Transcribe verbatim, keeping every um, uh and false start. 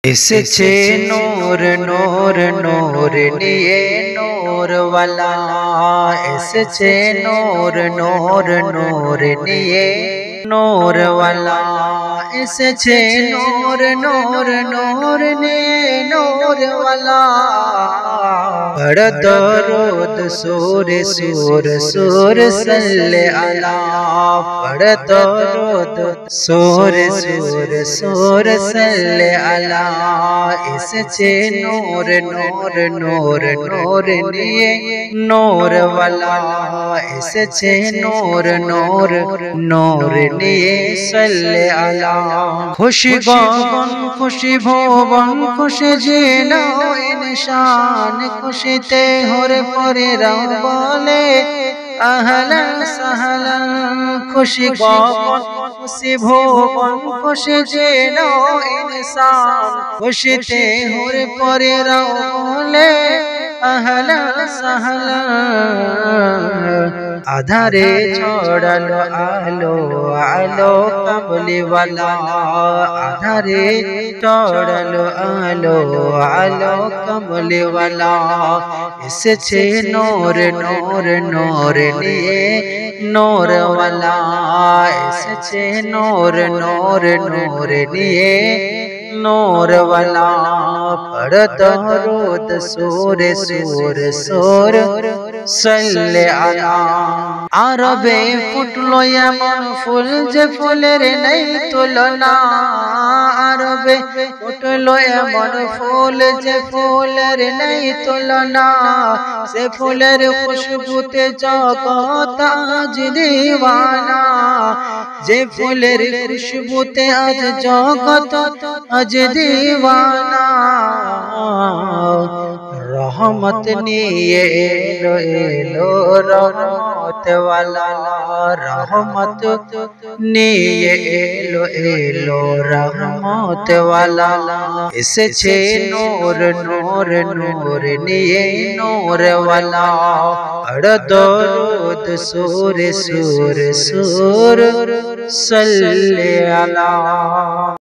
এসেছে নূর নূর নূর নিয়ে নূর ওয়ালা, এসেছে নূর নূর নূর নিয়ে নূর ওয়ালা, এসেছে নূর নূর নূর নিয়ে নূর ওয়ালা। পড় দরুদ সুর সুর সুর সল্লে আলা, পড় দরুদ সুর সুর সুর সল্লে আলা। এসেছে নূর নূর নূর নূর নিয়ে নূর ওয়ালা, এসেছে নূর নূর নূর নিয়ে সল্লে আলা। খুশি গগন খুশি ভুবন খুশি জিন ইনসান, খুশিতে হরে পরে রাও বলে আহলান সাহলান। খুশি গগন খুশি ভুবন খুশি জিন ইনসান, খুশিতে হরে পরে রাও বলে আহলান সাহলান। আধারে ছড়ালো আলো আলো কামলি ওয়ালা, আধারে ছড়ালো আলো আলো কামলি ওয়ালা। এসেছে নূর নূর নূর নিয়ে নূর ওয়ালা, এসেছে নূর নূর নূর নিয়ে নূর ওয়ালা। পড় দরুদ সুর সুর সুর সল্লে আলা। আরবে ফুটলো এমন ফুল যে ফুলের নেই তুলনা, আরবে ফুটলো এমন ফুল যে ফুলের নেই তুলনা। সে ফুলের খুশবুতে জগৎ আজ দিওয়ানা, যে ফুলের খুশবুতে আজ জগৎ আজ দিওয়ানা। রহমত নিয়ে এলো এলো রহমত ওয়ালা, রহমত নিয়ে এলো এলো রহমত ওয়ালা। এসেছে নূর নূর নূর নিয়ে নূর ওয়ালা। পড় দরুদ সুর সুর সুর সল্লে আলা।